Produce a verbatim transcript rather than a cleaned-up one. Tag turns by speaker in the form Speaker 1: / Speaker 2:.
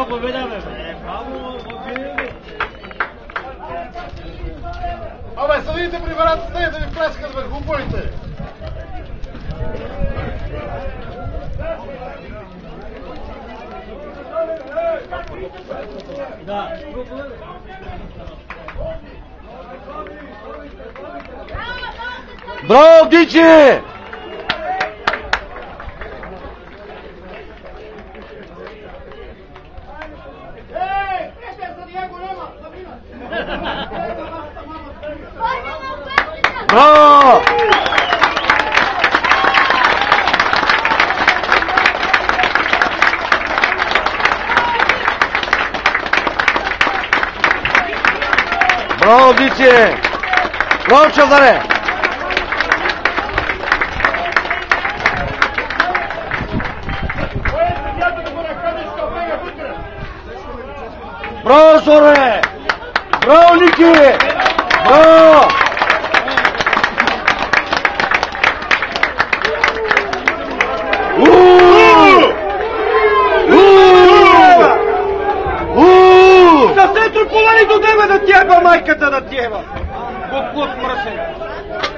Speaker 1: Браво, победа, бе! Браво, победа!
Speaker 2: Абе, съдите при вратата, стане да ви плескат върху бойте!
Speaker 1: Да.
Speaker 3: Браво, Дичи! Браво! Браво, Дичи! Браво, Чавдаре! Браво, Соре! Браво, Ники! Браво!
Speaker 4: За център колани до тебе да тяга майката да тяга! Бог мръсен!